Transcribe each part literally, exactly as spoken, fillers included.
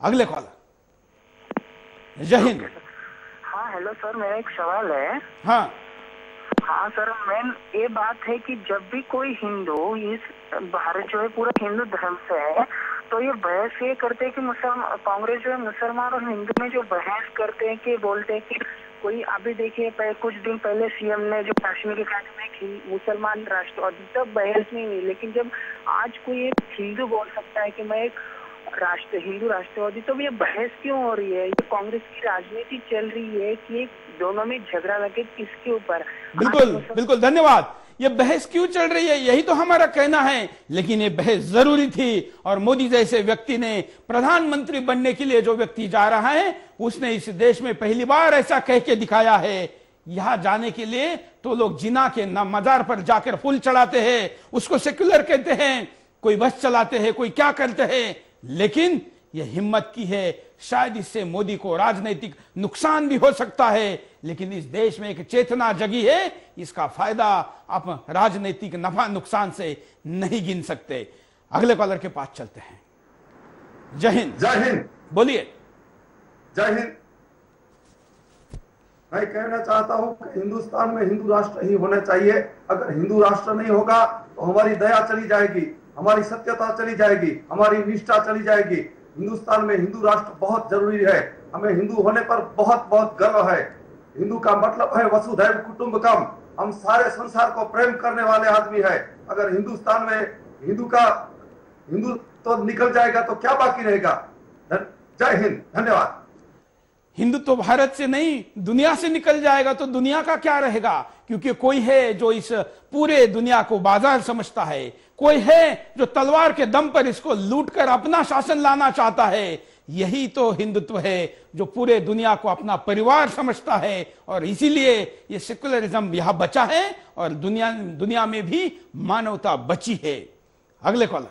अगले कॉलर। जय हिंद। हाँ हेलो सर, मेरा एक सवाल है। हाँ हाँ सर, मेन ये बात है कि जब भी कोई हिंदू, इस भारत जो है पूरा हिंदू धर्म से है, तो ये बहस ये करते हैं कि मुसलमान, कांग्रेस जो है मुसलमान और हिंदू में जो बहस करते हैं कि बोलते हैं कि कोई अभी देखिए कुछ दिन पहले सीएम ने जो कश्मीर के कांड में की मुसलमान राष्ट्रवादी, तब बहस नहीं हुई। लेकिन जब आज कोई एक हिंदू बोल सकता है कि मैं एक राष्ट्र हिंदू राष्ट्रवादी, तो ये बहस क्यों हो रही है? ये कांग्रेस की राजनीति चल रही है कि दोनों में झगड़ा लगे किसके ऊपर? बिल्कुल बिल्कुल, धन्यवाद। ये बहस क्यों चल रही है, यही तो हमारा कहना है। लेकिन ये बहस जरूरी थी, और मोदी जैसे व्यक्ति ने, प्रधानमंत्री बनने के लिए जो व्यक्ति जा रहा है, उसने इस देश में पहली बार ऐसा कह के दिखाया है। यहां जाने के लिए तो लोग जिना के ना मजार पर जाकर फूल चढ़ाते हैं, उसको सेक्युलर कहते हैं, कोई बस चलाते हैं, कोई क्या करते हैं। लेकिन यह हिम्मत की है। शायद इससे मोदी को राजनीतिक नुकसान भी हो सकता है, लेकिन इस देश में एक चेतना जगी है, इसका फायदा आप राजनीतिक नफा नुकसान से नहीं गिन सकते। अगले कॉलर के पास चलते हैं। जय हिंद। जय हिंद। बोलिए। जय हिंद। मैं कहना चाहता हूं कि हिंदुस्तान में हिंदू राष्ट्र ही होना चाहिए। अगर हिंदू राष्ट्र नहीं होगा तो हमारी दया चली जाएगी, हमारी सत्यता चली जाएगी, हमारी निष्ठा चली जाएगी। हिंदुस्तान में हिंदू राष्ट्र बहुत जरूरी है। हमें हिंदू होने पर बहुत बहुत गर्व है। हिंदू का मतलब है वसुधैव कुटुंबकम। हम सारे संसार को प्रेम करने वाले आदमी है। अगर हिंदुस्तान में हिंदू का हिंदू तो निकल जाएगा तो क्या बाकी रहेगा? जय हिंद, धन्यवाद। हिंदू तो भारत से नहीं, दुनिया से निकल जाएगा तो दुनिया का क्या रहेगा? क्योंकि कोई है जो इस पूरे दुनिया को बाजार समझता है, कोई है जो तलवार के दम पर इसको लूटकर अपना शासन लाना चाहता है। यही तो हिंदुत्व है, जो पूरे दुनिया को अपना परिवार समझता है। और इसीलिए ये सेकुलरिज्म यहां बचा है, और दुनिया दुनिया में भी मानवता बची है। अगले कॉलर।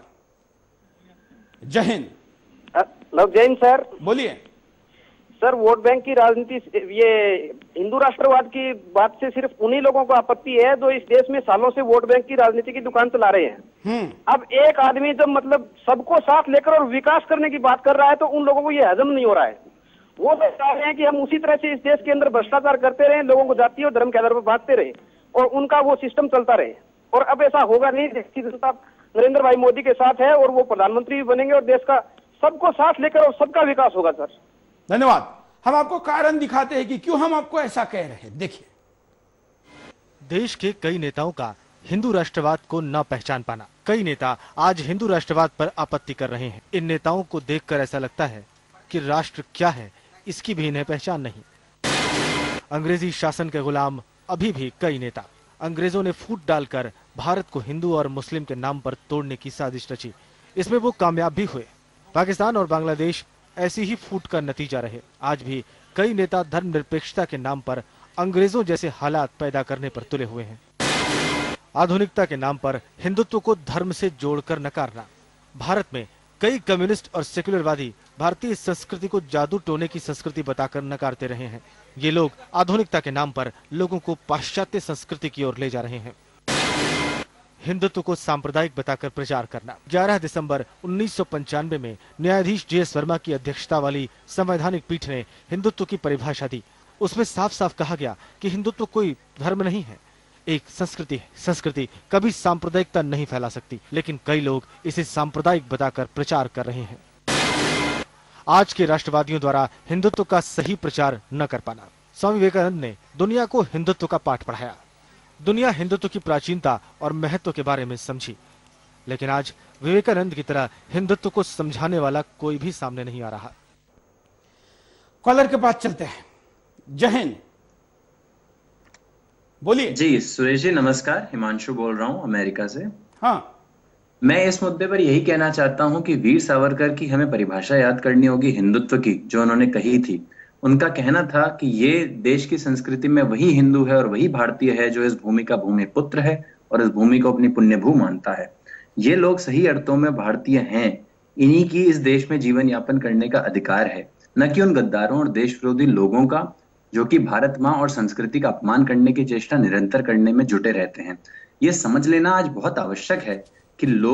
जय हिंद। जय हिंद सर। बोलिए। सर, वोट बैंक की राजनीति, ये हिंदू राष्ट्रवाद की बात से सिर्फ उन्हीं लोगों को आपत्ति है जो इस देश में सालों से वोट बैंक की राजनीति की दुकान चला रहे हैं। अब एक आदमी जब मतलब सबको साथ लेकर और विकास करने की बात कर रहा है, तो उन लोगों को ये हजम नहीं हो रहा है। वो तो चाह रहे हैं कि हम उसी तरह से इस देश के अंदर भ्रष्टाचार करते रहे, लोगों को जाति और धर्म के आधार पर बांटते रहे, और उनका वो सिस्टम चलता रहे। और अब ऐसा होगा नहीं। देश की जनता नरेंद्र भाई मोदी के साथ है, और वो प्रधानमंत्री भी बनेंगे, और देश का सबको साथ लेकर और सबका विकास होगा। सर धन्यवाद। हम आपको कारण दिखाते हैं कि क्यों हम आपको ऐसा कह रहे हैं। देखिए, देश के कई नेताओं का हिंदू राष्ट्रवाद को न पहचान पाना। कई नेता आज हिंदू राष्ट्रवाद पर आपत्ति कर रहे हैं। इन नेताओं को देखकर ऐसा लगता है कि राष्ट्र क्या है इसकी भी इन्हें पहचान नहीं। अंग्रेजी शासन के गुलाम अभी भी कई नेता। अंग्रेजों ने फूट डालकर भारत को हिंदू और मुस्लिम के नाम पर तोड़ने की साजिश रची। इसमें वो कामयाब भी हुए। पाकिस्तान और बांग्लादेश ऐसी ही फूट का नतीजा रहे। आज भी कई नेता धर्मनिरपेक्षता के नाम पर अंग्रेजों जैसे हालात पैदा करने पर तुले हुए हैं। आधुनिकता के नाम पर हिंदुत्व को धर्म से जोड़कर नकारना। भारत में कई कम्युनिस्ट और सेक्युलरवादी भारतीय संस्कृति को जादू टोने की संस्कृति बताकर नकारते रहे हैं। ये लोग आधुनिकता के नाम पर लोगों को पाश्चात्य संस्कृति की ओर ले जा रहे हैं। हिंदुत्व को सांप्रदायिक बताकर प्रचार करना। ग्यारह दिसंबर उन्नीस सौ पंचानवे में न्यायाधीश जे एस वर्मा की अध्यक्षता वाली संवैधानिक पीठ ने हिंदुत्व की परिभाषा दी। उसमें साफ साफ कहा गया कि हिंदुत्व कोई धर्म नहीं है, एक संस्कृति है। संस्कृति कभी सांप्रदायिकता नहीं फैला सकती, लेकिन कई लोग इसे सांप्रदायिक बताकर प्रचार कर रहे हैं। आज के राष्ट्रवादियों द्वारा हिंदुत्व का सही प्रचार न कर पाना। स्वामी विवेकानंद ने दुनिया को हिंदुत्व का पाठ पढ़ाया। दुनिया हिंदुत्व की प्राचीनता और महत्व के बारे में समझी, लेकिन आज विवेकानंद की तरह हिंदुत्व को समझाने वाला कोई भी सामने नहीं आ रहा। कॉलर के पास चलते हैं। जय हिंद। बोलिए। जी सुरेश जी नमस्कार, हिमांशु बोल रहा हूं अमेरिका से। हाँ, मैं इस मुद्दे पर यही कहना चाहता हूं कि वीर सावरकर की हमें परिभाषा याद करनी होगी हिंदुत्व की, जो उन्होंने कही थी। उनका कहना था कि ये देश की संस्कृति में वही हिंदू है और वही भारतीय है जो इस भूमि का भूमि पुत्र है और इस भूमि को अपनी पुण्य भू मानता है। ये लोग सही अर्थों में भारतीय हैं। इन्हीं की इस देश में जीवन यापन करने का अधिकार है, न कि उन गद्दारों और देश विरोधी लोगों का जो कि भारत माँ और संस्कृति का अपमान करने की चेष्टा निरंतर करने में जुटे रहते हैं। ये समझ लेना आज बहुत आवश्यक है कि लोग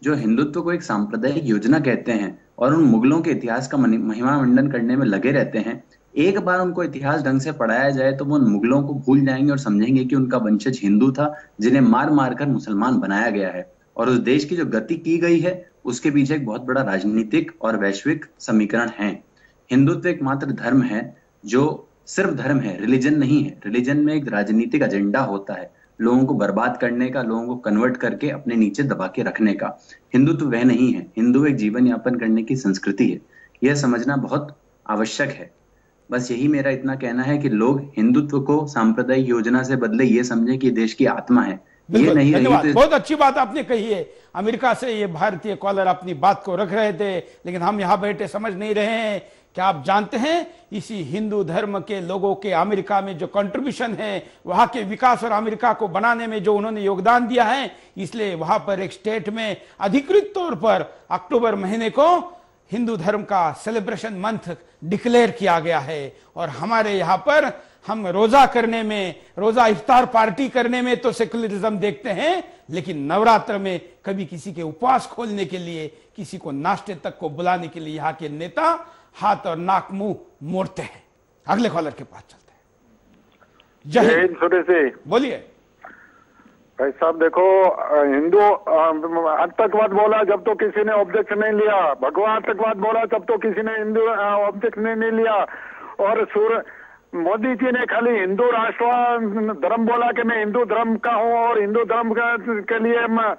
जो हिंदुत्व को एक सांप्रदायिक योजना कहते हैं और उन मुगलों के इतिहास का महिमा मंडन करने में लगे रहते हैं, एक बार उनको इतिहास ढंग से पढ़ाया जाए तो वो उन मुगलों को भूल जाएंगे और समझेंगे कि उनका वंशज हिंदू था जिन्हें मार मार कर मुसलमान बनाया गया है। और उस देश की जो गति की गई है उसके पीछे एक बहुत बड़ा राजनीतिक और वैश्विक समीकरण है। हिंदुत्व एकमात्र धर्म है जो सिर्फ धर्म है, रिलीजन नहीं है। रिलीजन में एक राजनीतिक एजेंडा होता है, लोगों को बर्बाद करने का, लोगों को कन्वर्ट करके अपने नीचे दबा के रखने का। हिंदुत्व वह नहीं है। हिंदू एक जीवन यापन करने की संस्कृति है, यह समझना बहुत आवश्यक है। बस यही मेरा इतना कहना है कि लोग हिंदुत्व को सांप्रदायिक योजना से बदले ये समझें कि देश की आत्मा है, ये नहीं रही तो... बहुत अच्छी बात आपने कही है। अमेरिका से ये भारतीय कॉलर अपनी बात को रख रहे थे, लेकिन हम यहाँ बैठे समझ नहीं रहे हैं। क्या आप जानते हैं इसी हिंदू धर्म के लोगों के अमेरिका में जो कंट्रीब्यूशन है, वहां के विकास और अमेरिका को बनाने में जो उन्होंने योगदान दिया है, इसलिए वहां पर एक स्टेट में अधिकृत तौर पर अक्टूबर महीने को हिंदू धर्म का सेलिब्रेशन मंथ डिक्लेयर किया गया है। और हमारे यहाँ पर हम रोजा करने में, रोजा इफ्तार पार्टी करने में तो सेकुलरिज्म देखते हैं, लेकिन नवरात्र में कभी किसी के उपवास खोलने के लिए, किसी को नाश्ते तक को बुलाने के लिए यहाँ के नेता हाथ और नाक मुंह मोड़ते हैं। अगले कॉलर के पास चलते हैं। जय हिंद। छोटे से बोलिए भाई साहब। देखो, हिंदू आतंकवाद बोला जब तो किसी ने ऑब्जेक्ट नहीं लिया, भगवा आतंकवाद बोला तब तो किसी ने हिंदू ऑब्जेक्ट नहीं, नहीं लिया। और सूर मोदी जी ने खाली हिंदू राष्ट्र धर्म बोला कि मैं हिंदू धर्म का हूँ और हिंदू धर्म के लिए मैं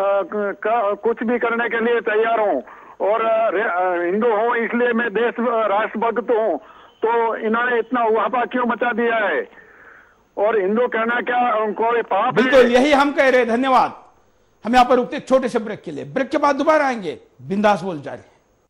कुछ भी करने के लिए तैयार हूँ और हिंदू हूँ इसलिए मैं देश राष्ट्रभक्त हूँ। तो इन्होंने इतना उहापा क्यों मचा दिया है? और हिंदू कहना क्या कोई पाप? बिल्कुल यही हम कह रहे हैं। धन्यवाद। हम यहाँ पर रुकते छोटे से ब्रेक के लिए। ब्रेक के बाद दोबारा आएंगे। बिंदास बोल जारी।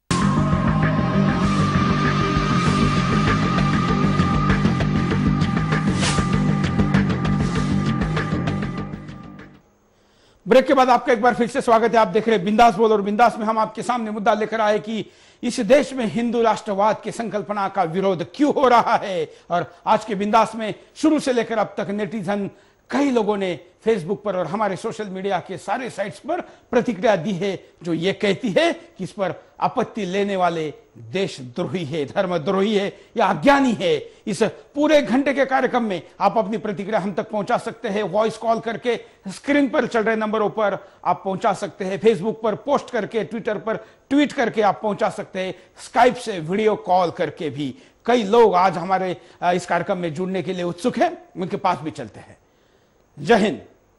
ब्रेक के बाद आपका एक बार फिर से स्वागत है। आप देख रहे हैं बिंदास बोल, और बिंदास में हम आपके सामने मुद्दा लेकर आए कि इस देश में हिंदू राष्ट्रवाद की संकल्पना का विरोध क्यों हो रहा है। और आज के बिंदास में शुरू से लेकर अब तक नेटिजन कई लोगों ने फेसबुक पर और हमारे सोशल मीडिया के सारे साइट्स पर प्रतिक्रिया दी है, जो ये कहती है कि इस पर आपत्ति लेने वाले देशद्रोही है, धर्मद्रोही है या अज्ञानी है। इस पूरे घंटे के कार्यक्रम में आप अपनी प्रतिक्रिया हम तक पहुंचा सकते हैं, वॉइस कॉल करके, स्क्रीन पर चल रहे नंबरों पर आप पहुंचा सकते हैं, फेसबुक पर पोस्ट करके, ट्विटर पर ट्वीट करके आप पहुंचा सकते हैं, स्काइप से वीडियो कॉल करके भी। कई लोग आज हमारे इस कार्यक्रम में जुड़ने के लिए उत्सुक हैं, उनके पास भी चलते हैं। जय हिंद।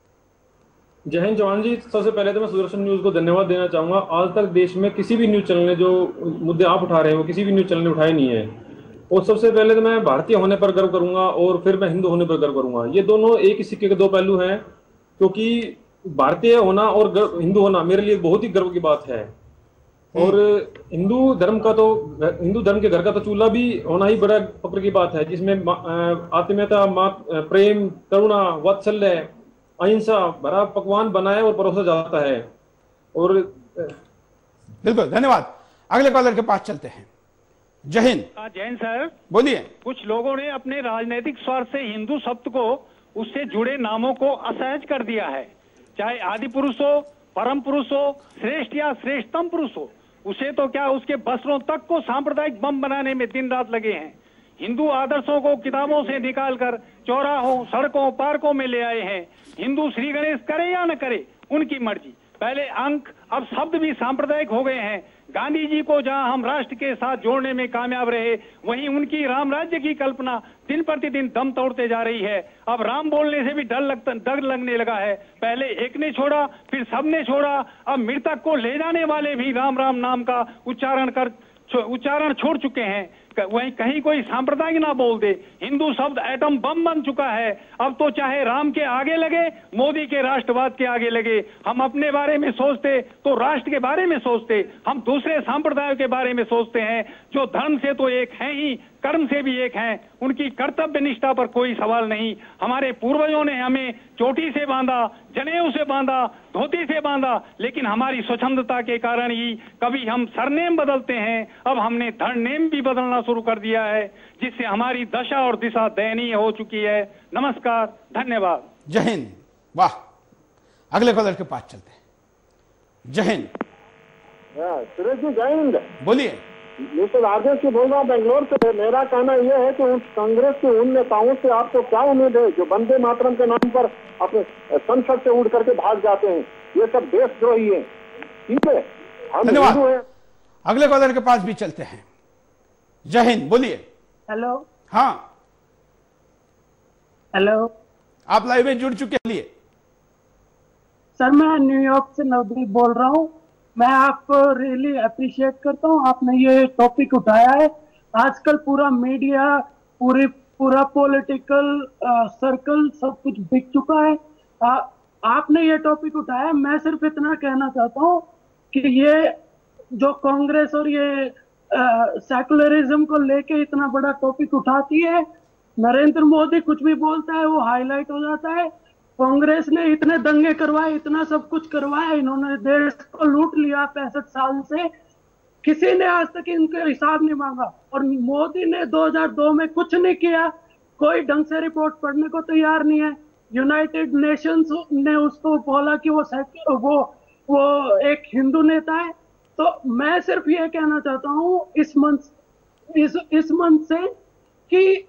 जय हिंद जवान जी। सबसे पहले तो मैं सुदर्शन न्यूज को धन्यवाद देना चाहूंगा। आज तक देश में किसी भी न्यूज चैनल ने जो मुद्दे आप उठा रहे हैं वो किसी भी न्यूज चैनल ने उठाए नहीं है। और सबसे पहले तो मैं भारतीय होने पर गर्व करूंगा और फिर मैं हिंदू होने पर गर्व करूंगा। ये दोनों एक ही सिक्के के दो पहलू हैं, क्योंकि भारतीय होना और हिंदू होना मेरे लिए बहुत ही गर्व की बात है। और हिंदू धर्म का तो हिंदू धर्म के घर का तो चूल्हा भी होना ही बड़ा फक्र की बात है, जिसमें आत्मीयता, प्रेम, करुणा, वात्सल्य, अहिंसा भरा पकवान बनाया और परोसा जाता है। और बिल्कुल धन्यवाद। अगले कॉलर के पास चलते हैं। जय हिंद। जैन सर बोलिए। कुछ लोगों ने अपने राजनीतिक स्वार्थ से हिंदू शब्द को, उससे जुड़े नामों को असहज कर दिया है। चाहे आदि पुरुष हो, परम पुरुष हो, श्रेष्ठ या श्रेष्ठतम पुरुष हो, उसे तो क्या उसके वस्त्रों तक को सांप्रदायिक बम बनाने में दिन रात लगे हैं। हिंदू आदर्शों को किताबों से निकालकर चौराहों, सड़कों, पार्कों में ले आए हैं। हिंदू श्री गणेश करे या न करे उनकी मर्जी। पहले अंक, अब शब्द भी सांप्रदायिक हो गए हैं। गांधी जी को जहां हम राष्ट्र के साथ जोड़ने में कामयाब रहे, वहीं उनकी राम राज्य की कल्पना दिन प्रतिदिन दम तोड़ते जा रही है। अब राम बोलने से भी डर लगता डर लगने लगा है। पहले एक ने छोड़ा, फिर सब ने छोड़ा, अब मृतक को ले जाने वाले भी राम राम नाम का उच्चारण कर उच्चारण छोड़ चुके हैं। वहीं कहीं कोई सांप्रदायिक ना बोल दे। हिंदू शब्द एटम बम बन चुका है। अब तो चाहे राम के आगे लगे, मोदी के राष्ट्रवाद के आगे लगे। हम अपने बारे में सोचते तो राष्ट्र के बारे में सोचते, हम दूसरे सांप्रदायों के बारे में सोचते हैं, जो धर्म से तो एक हैं ही, कर्म से भी एक हैं। उनकी कर्तव्य निष्ठा पर कोई सवाल नहीं। हमारे पूर्वजों ने हमें चोटी से बांधा, जनेऊ से बांधा, धोती से बांधा, लेकिन हमारी स्वच्छंदता के कारण ही कभी हम सरनेम बदलते हैं। अब हमने धर्मनेम भी बदलना शुरू कर दिया है, जिससे हमारी दशा और दिशा दयनीय हो चुकी है। नमस्कार, धन्यवाद। जय हिंद। वाह। अगले कॉलर के पास चलते हैं। जय हिंद। सुरेश जी जय हिंद। बोलिए। मिस्टर राजेश जी बोल रहा हूँ बेंगलोर से। मेरा कहना यह है कि उस कांग्रेस के उन नेताओं से आपको क्या उम्मीद है जो वंदे मातरम के नाम पर अपने संसद से उड़ करके भाग जाते हैं? ये सब देशद्रोही है। ठीक है, हम धन्यवाद। हिंदू हैं। अगले कॉलर के पास भी चलते हैं। जय हिंद। बोलिए। हेलो। हाँ, हेलो, आप लाइव में जुड़ चुके हैं। सर मैं न्यूयॉर्क से नवदीप बोल रहा हूँ। मैं आपको रियली अप्रिशिएट करता हूँ, आपने ये टॉपिक उठाया है। आजकल पूरा मीडिया, पूरी पूरा पॉलिटिकल सर्कल सब कुछ बिक चुका है। आ, आपने ये टॉपिक उठाया। मैं सिर्फ इतना कहना चाहता हूँ कि ये जो कांग्रेस और ये सेकुलरिज्म को लेके इतना बड़ा टॉपिक उठाती है, नरेंद्र मोदी कुछ भी बोलता है वो हाईलाइट हो जाता है। कांग्रेस ने इतने दंगे करवाए, इतना सब कुछ करवाया, इन्होंने देश को लूट लिया पैंसठ साल से। किसी ने आज तक इनका हिसाब नहीं मांगा। और मोदी ने दो हज़ार दो में कुछ नहीं किया, कोई ढंग से रिपोर्ट पढ़ने को तैयार नहीं है। यूनाइटेड नेशंस ने उसको बोला कि वो वो वो एक हिंदू नेता है। तो मैं सिर्फ ये कहना चाहता हूँ इस मंच इस इस मंच से कि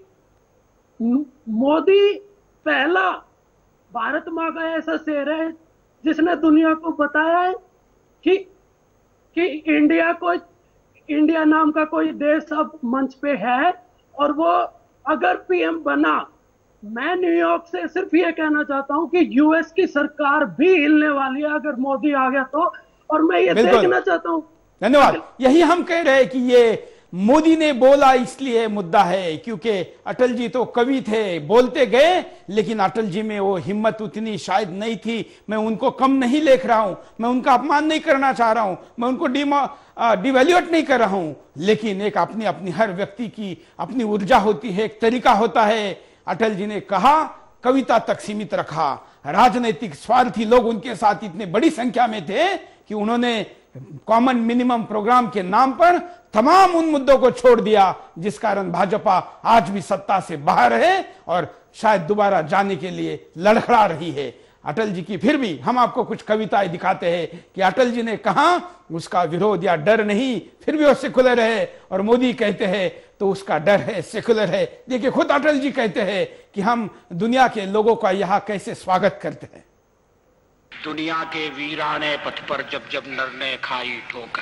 मोदी पहला भारत माँ का ऐसा शेर है जिसने दुनिया को बताया है कि कि इंडिया को इंडिया नाम का कोई देश अब मंच पे है। और वो अगर पीएम बना, मैं न्यूयॉर्क से सिर्फ ये कहना चाहता हूं कि यूएस की सरकार भी हिलने वाली है अगर मोदी आ गया तो। और मैं ये देखना चाहता हूं। धन्यवाद। यही हम कह रहे हैं कि ये मोदी ने बोला इसलिए मुद्दा है, क्योंकि अटल जी तो कवि थे, बोलते गए, लेकिन अटल जी में वो हिम्मत उतनी शायद नहीं थी। मैं उनको कम नहीं लेख रहा हूं, मैं उनका अपमान नहीं करना चाह रहा हूं, मैं उनको डिवैल्यूएट नहीं कर रहा हूं, लेकिन एक अपनी अपनी हर व्यक्ति की अपनी ऊर्जा होती है, एक तरीका होता है। अटल जी ने कहा, कविता तक सीमित रखा। राजनीतिक स्वार्थी लोग उनके साथ इतने बड़ी संख्या में थे कि उन्होंने कॉमन मिनिमम प्रोग्राम के नाम पर तमाम उन मुद्दों को छोड़ दिया, जिस कारण भाजपा आज भी सत्ता से बाहर है और शायद दोबारा जाने के लिए लड़खड़ा रही है। अटल जी की फिर भी हम आपको कुछ कविताएं दिखाते हैं कि अटल जी ने कहा उसका विरोध या डर नहीं, फिर भी वो सेकुलर है, और मोदी कहते हैं तो उसका डर है, सेकुलर है। देखिए खुद अटल जी कहते हैं कि हम दुनिया के लोगों का यहां कैसे स्वागत करते हैं। दुनिया के वीराने पथ पर जब जब नर ने खाई ठोकर,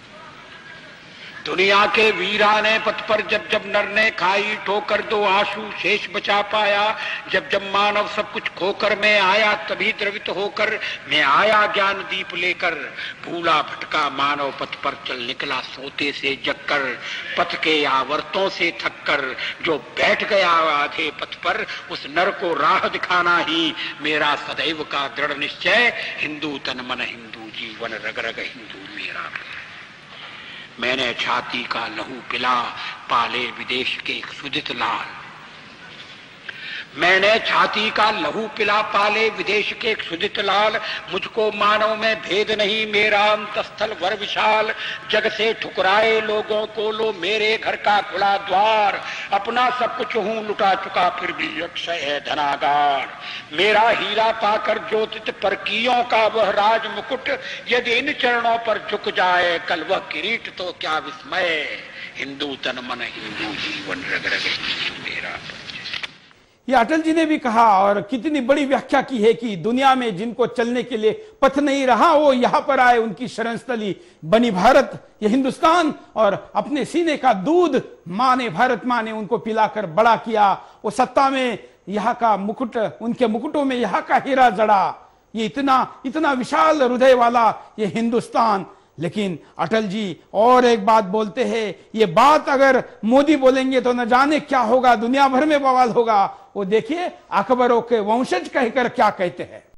दुनिया के वीराने पथ पर जब जब नर ने खाई ठोकर, दो आंसू शेष बचा पाया जब जब मानव सब कुछ खोकर। मैं आया तभी द्रवित होकर, मैं आया ज्ञान दीप लेकर, भूला भटका मानव पथ पर चल निकला सोते से जगकर। पथ के आवर्तों से थककर जो बैठ गया आधे पथ पर, उस नर को राह दिखाना ही मेरा सदैव का दृढ़ निश्चय। हिंदू तन मन हिंदू जीवन रग रग हिंदू मेरा। मैंने छाती का लहू पिला पाले विदेश के एक सुदित लाल, मैंने छाती का लहू पिला पाले विदेश के एक सुदित लाल। मुझको मानव में भेद नहीं, मेरा अंतस्थल वर विशाल। जग से ठुकराए लोगों को लो मेरे घर का खुला द्वार। अपना सब कुछ हूं लुटा चुका फिर भी अक्षय है धनागार। मेरा हीरा पाकर ज्योतित परकियों का वह राज मुकुट, यदि इन चरणों पर झुक जाए कल वह किरीट तो क्या विस्मय। हिंदू तन मन हिंदू जीवन रग रग हिंदू मेरा। ये अटल जी ने भी कहा, और कितनी बड़ी व्याख्या की है कि दुनिया में जिनको चलने के लिए पथ नहीं रहा वो यहां पर आए, उनकी शरणस्थली बनी भारत, ये हिंदुस्तान। और अपने सीने का दूध माँ ने, भारत माँ ने उनको पिलाकर बड़ा किया। वो सत्ता में यहाँ का मुकुट, उनके मुकुटों में यहाँ का हीरा जड़ा। ये इतना इतना विशाल हृदय वाला ये हिंदुस्तान। लेकिन अटल जी और एक बात बोलते हैं, ये बात अगर मोदी बोलेंगे तो न जाने क्या होगा, दुनिया भर में बवाल होगा। वो देखिए अकबरों के वंशज कहकर क्या कहते हैं।